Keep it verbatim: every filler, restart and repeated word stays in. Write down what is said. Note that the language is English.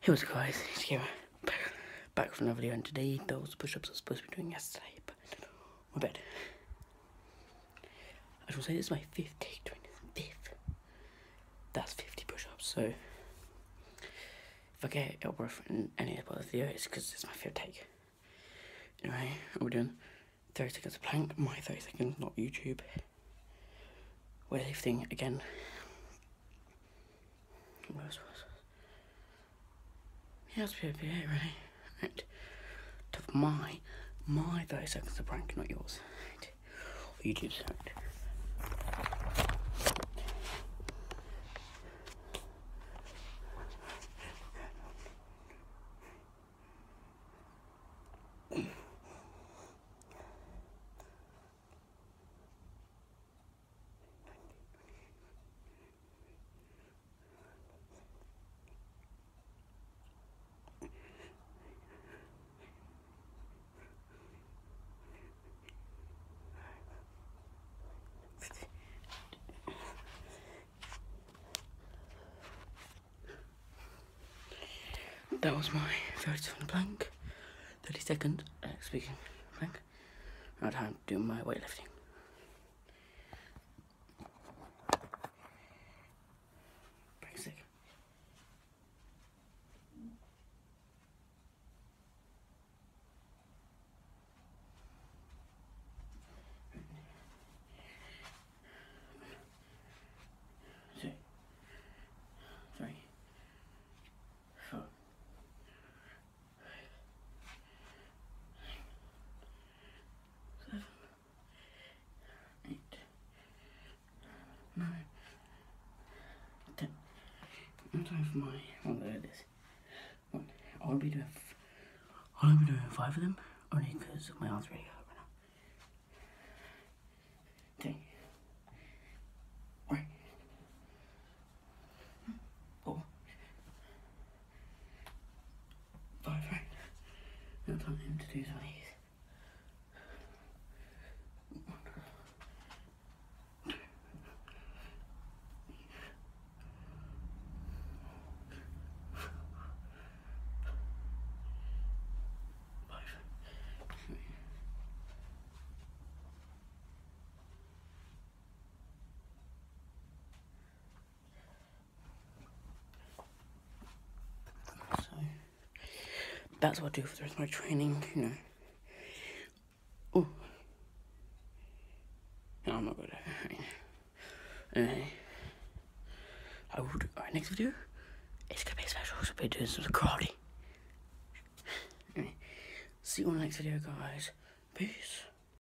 Hey, what's up, guys? It's here, back, back from another video, and today those push-ups I was supposed to be doing yesterday, but my bad. I should say this is my fifth take doing this. Fifth. That's fifty push-ups. So if I get elbow in any of the video, it's because it's my fifth take. Anyway, we're doing thirty seconds of plank. My thirty seconds, not YouTube. Weightlifting again. Yeah, that's pretty it, really. Right. To my, my thirty seconds of prank, not yours. Right. Or YouTube's. Right. That was my thirty second plank. thirty second, uh, speaking plank. Now time to do my weightlifting. Basic. Two, three, four. Nine, ten. No time for my. Oh, look at this. One. I'll be doing. F I'll be doing five of them only because my arms really hurt right now. Two. Three. Four. Five. Right. No time to do some of these. That's what I do for the rest of my training, you know. Oh. No, I'm not good at it. Anyway, I will do, alright, next video, it's gonna be special, so I'll be doing some karate. Anyway, see you on the next video, guys. Peace.